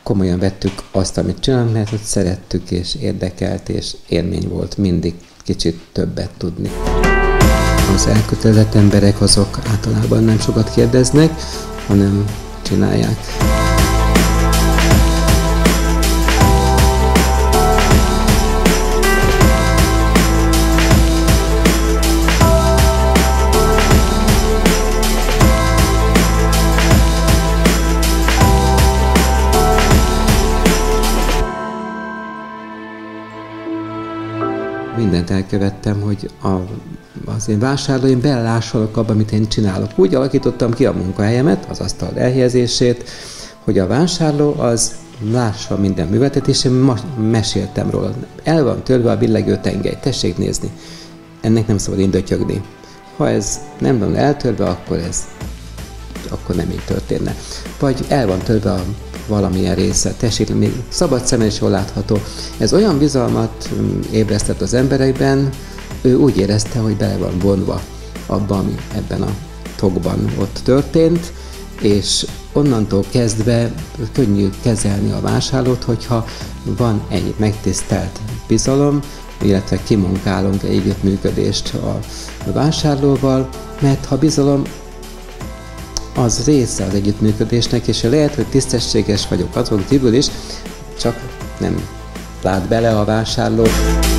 komolyan vettük azt, amit csinálunk, mert hogy szerettük és érdekelt, és élmény volt mindig kicsit többet tudni. Az elkötelezett emberek azok általában nem sokat kérdeznek, hanem csinálják. Mindent elkövettem, hogy az én vásárlóim belelássanak abba, amit én csinálok. Úgy alakítottam ki a munkahelyemet, az asztal elhelyezését, hogy a vásárló az lássa minden műveletet, és én meséltem róla. El van törve a billegő tengely, tessék nézni. Ennek nem szabad indötyögni. Ha ez nem van eltörve, akkor nem így történne. Vagy el van törve valamilyen része, tessék, még szabad szemmel is jól látható. Ez olyan bizalmat ébresztett az emberekben, ő úgy érezte, hogy bele van vonva abban, ami ebben a tokban ott történt, és onnantól kezdve könnyű kezelni a vásárlót, hogyha van egy megtisztelt bizalom, illetve kimunkálunk egy együttműködést a vásárlóval, mert ha bizalom, az része az együttműködésnek, és lehet, hogy tisztességes vagyok azon kívül is, csak nem lát bele a vásárló.